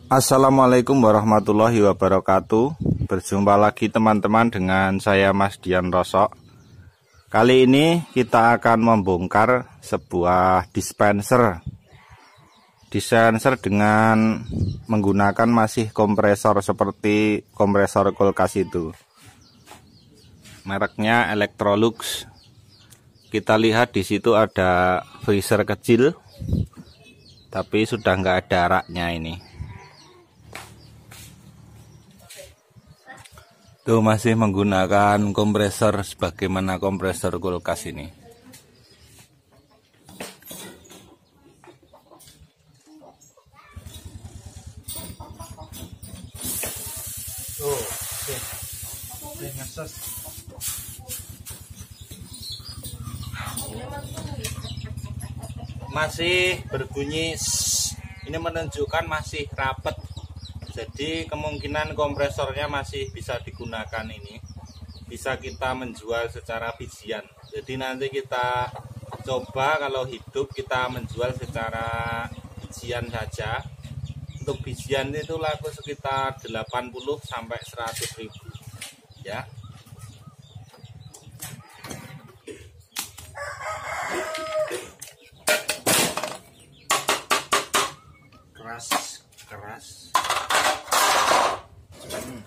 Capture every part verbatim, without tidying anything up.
Assalamualaikum warahmatullahi wabarakatuh. Berjumpa lagi teman-teman dengan saya Mas Dian Rosok. Kali ini kita akan membongkar sebuah dispenser Dispenser dengan menggunakan masih kompresor seperti kompresor kulkas itu. Mereknya Electrolux. Kita lihat di situ ada freezer kecil, tapi sudah nggak ada raknya ini. Tuh masih menggunakan kompresor sebagaimana kompresor kulkas ini. Tuh, oke. Oke, ngesos. Masih berbunyi, ini menunjukkan masih rapat. Jadi kemungkinan kompresornya masih bisa digunakan ini. Bisa kita menjual secara bijian. Jadi nanti kita coba kalau hidup kita menjual secara bijian saja. Untuk bijian itu laku sekitar delapan puluh sampai seratus ribu. Ya. Keras, keras. Hmm.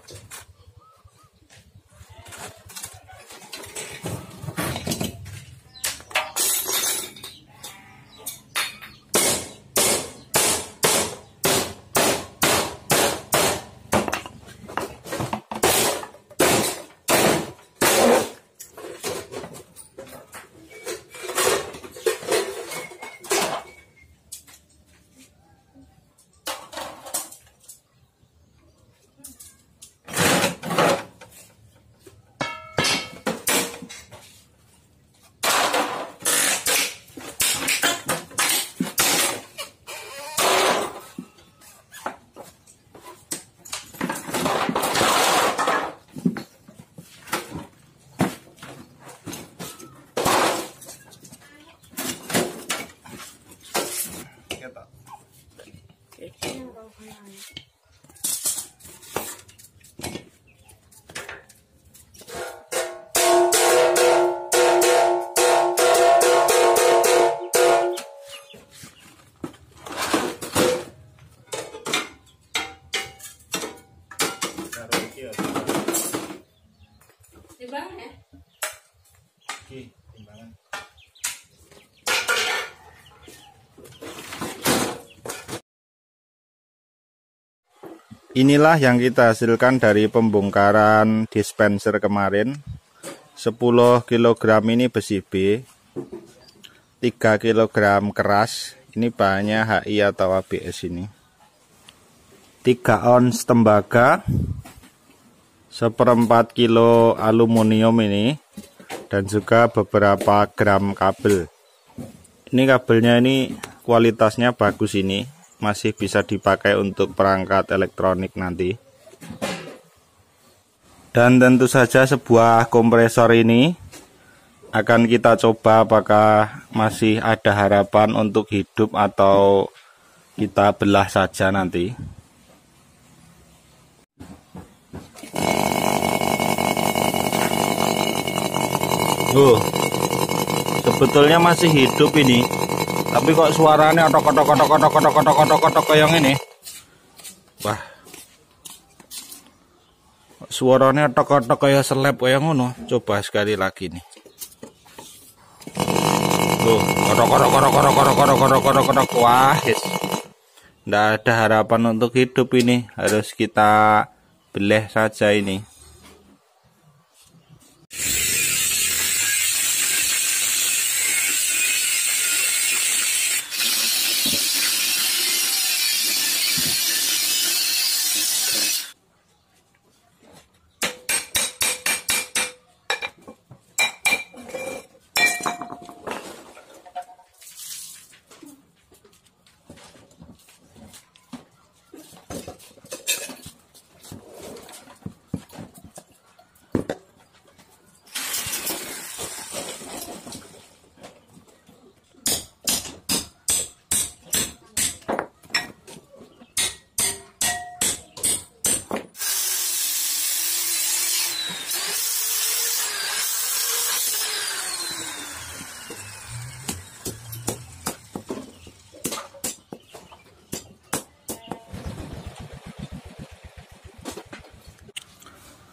Timbangan ya? Oke, timbangan. Inilah yang kita hasilkan dari pembongkaran dispenser kemarin. Sepuluh kilogram ini besi B, tiga kilogram keras. Ini bahannya H I atau A B S ini. tiga ons tembaga, seperempat kilo aluminium ini, dan juga beberapa gram kabel. Ini kabelnya ini kualitasnya bagus ini, masih bisa dipakai untuk perangkat elektronik nanti. Dan tentu saja sebuah kompresor ini akan kita coba apakah masih ada harapan untuk hidup atau kita belah saja nanti. Oh, sebetulnya masih hidup ini, tapi kok suaranya otok otok otok otok otok otok otok otok kayak ini. Wah, suaranya otok otok kayak seleb kayak ngono. Coba sekali lagi nih. Tuh, otok otok otok otok otok otok otok otok otok. Wah, nggak ada harapan untuk hidup ini. Harus kita beleh saja ini.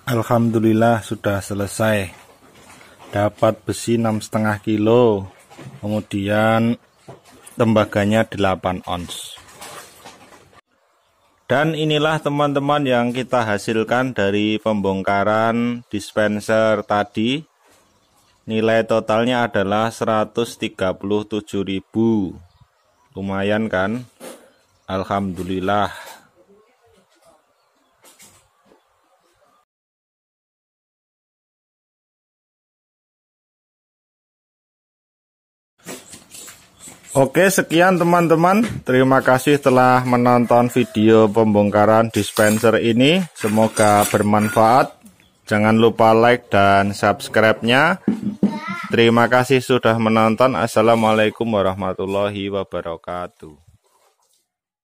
Alhamdulillah sudah selesai. Dapat besi enam koma lima kilo. Kemudian tembaganya delapan ons. Dan inilah teman-teman yang kita hasilkan dari pembongkaran dispenser tadi. Nilai totalnya adalah seratus tiga puluh tujuh ribu. Lumayan kan? Alhamdulillah. Oke, sekian teman-teman. Terima kasih telah menonton video pembongkaran dispenser ini. Semoga bermanfaat. Jangan lupa like dan subscribe-nya. Terima kasih sudah menonton. Assalamualaikum warahmatullahi wabarakatuh.